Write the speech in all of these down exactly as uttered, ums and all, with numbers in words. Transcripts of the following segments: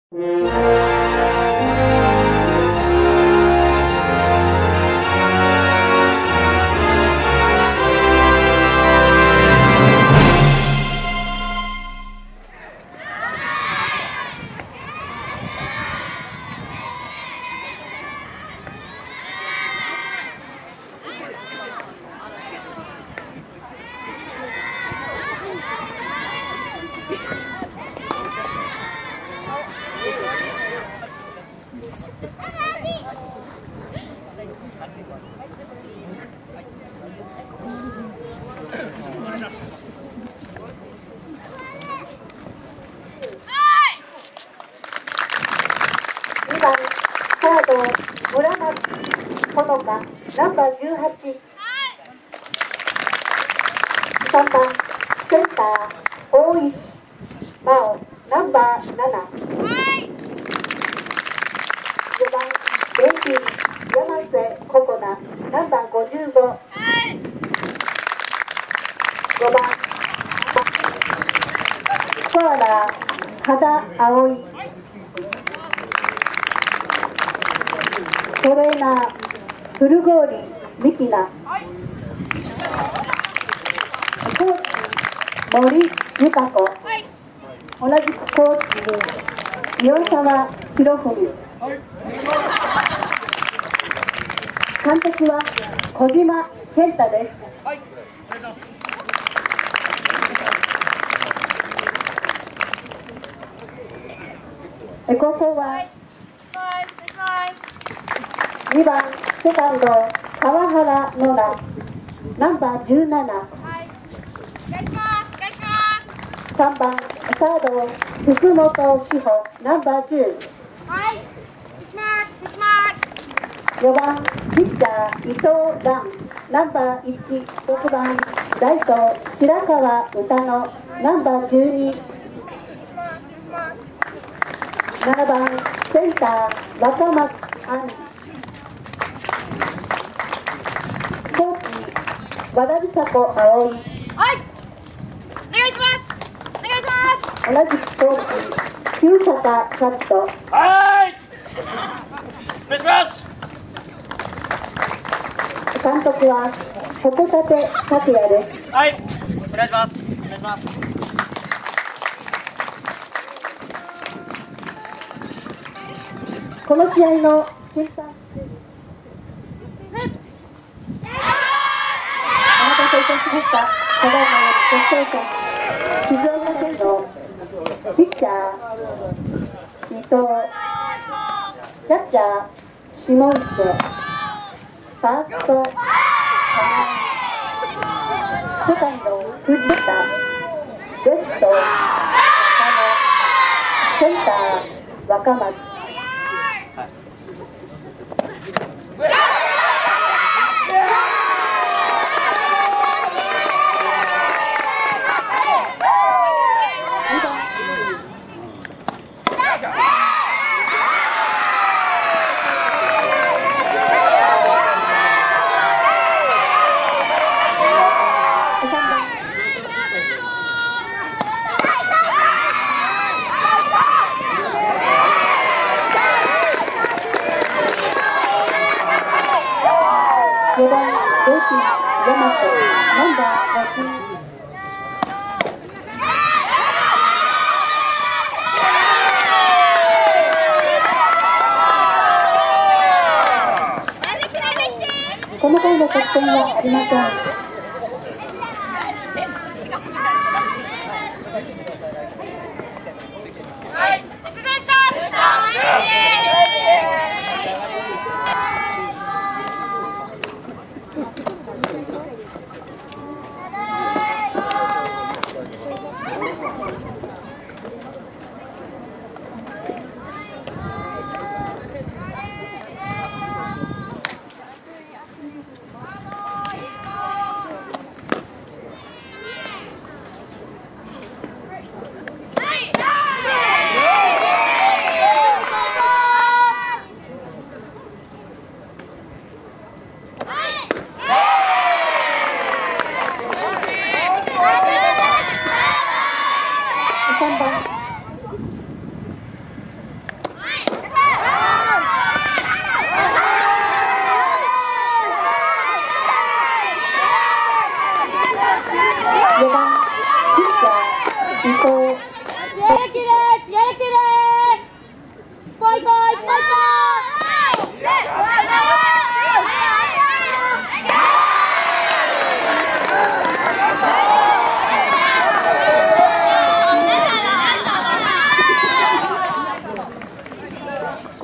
にばんサード村松ほのかナンバーじゅうはち、さんばんセンター大石真央ナンバーなな、よばんベンチ山瀬ココナナンバーごじゅうご、ごばんコアラ羽田葵、トレーナー古郡美希奈、コーチ森由香子、同じくコーチに岩沢博文、監督は小島健太です。 はい、お願いします。 高校はにばんセカンド川原野良ナンバーじゅうなな、さんばんサード福本志保ナンバーじゅう、よばんピッチャー伊藤蘭ナンバーいち、ろくばんライト白川歌乃ナンバーじゅうに、ななばんセンター若松杏、コーチ和田美佐子葵、 はい、お願いします。お願いします。 同じくコーチ旧坂勝人、 はい、お願いします。 監督は鉾立拓也です。 はい、お願いします。お願いします。 この試合の審判、お待たせいたしました。ただいまより決勝戦、静岡県のピッチャー伊藤、キャッチャー下池、ファーストセカンド藤田、レフト中野、センター若松、よばんベイキー山瀬ナンバーごじゅう、この回の得点はありません。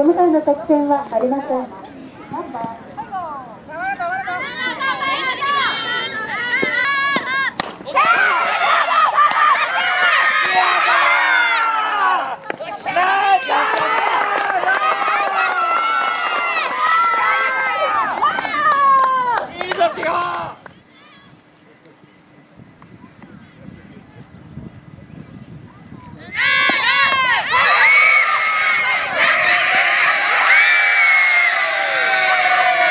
この回の得点はありません。ナンバーナ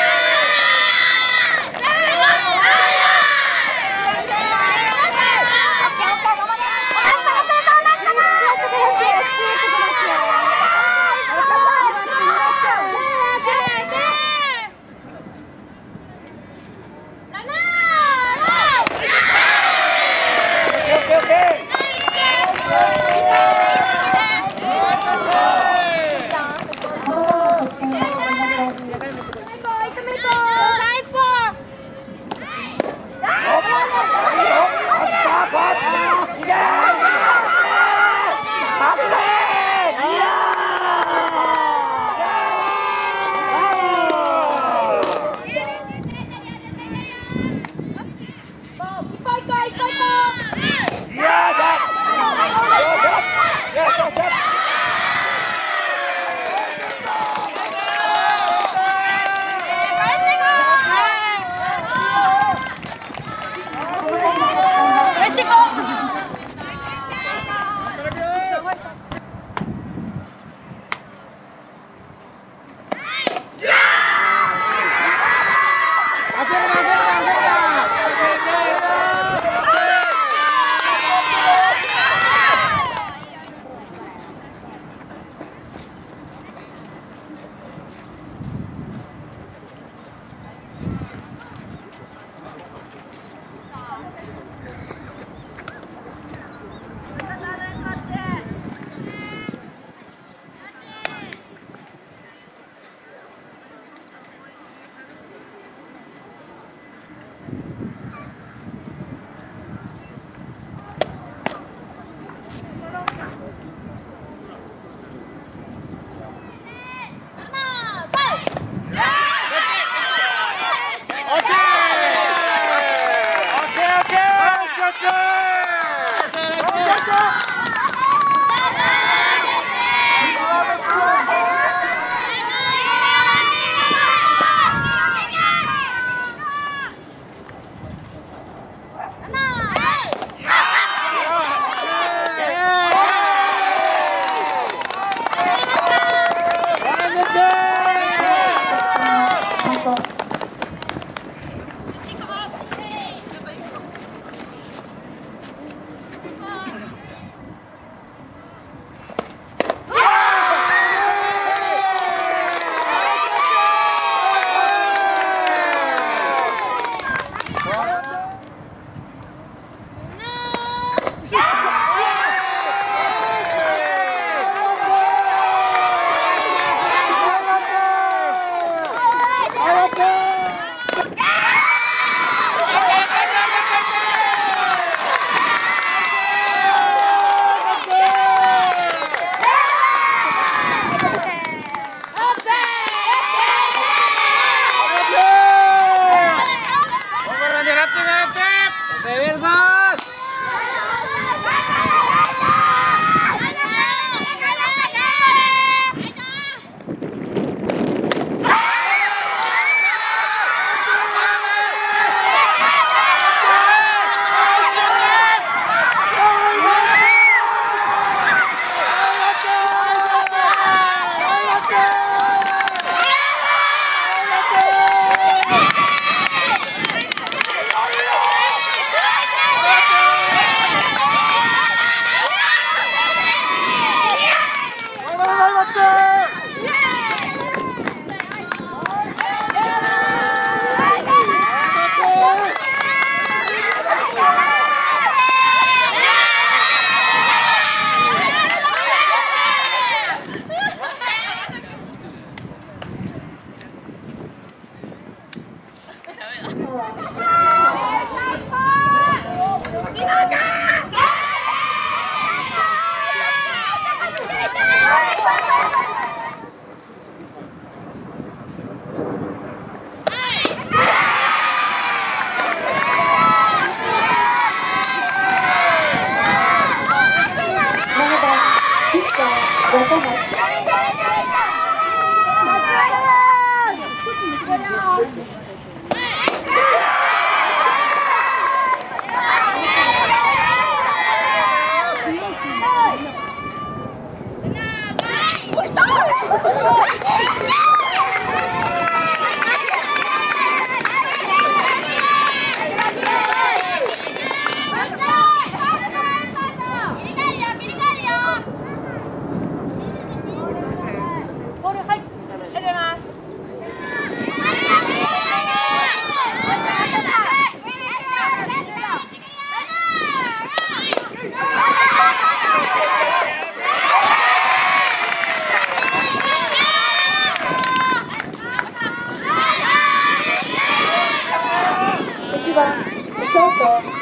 いちばんショート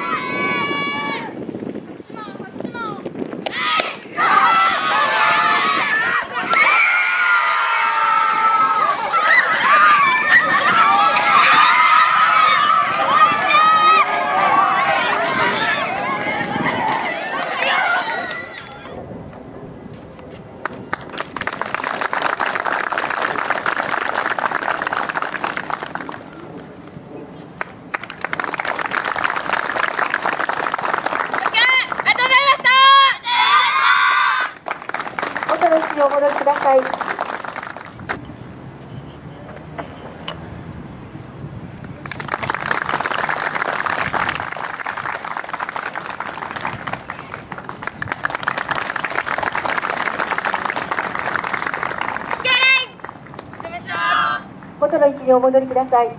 元の位置にお戻りください。元の位置にお戻りください。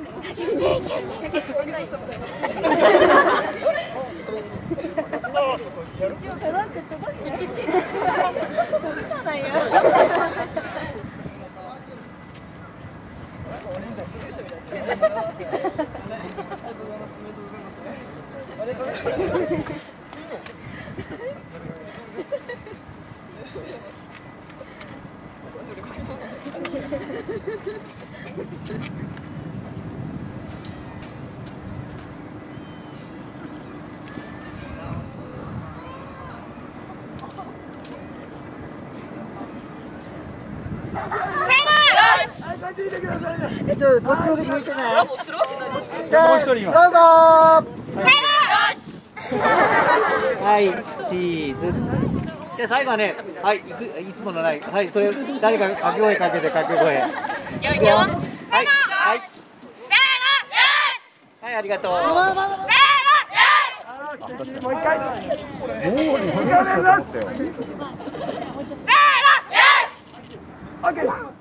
ちょっとこっちの向いてね。 せーの、どうぞ。 はい、チーズ。じゃあ最後はね、はい、いくいつものない、はい、それ誰か掛け声かけて掛け声。 よいよ。せーの。 はい、 せーの。よし。 はい、ありがとう。 せーの。よし。 もう一回。 せーの。よし。 オッケー。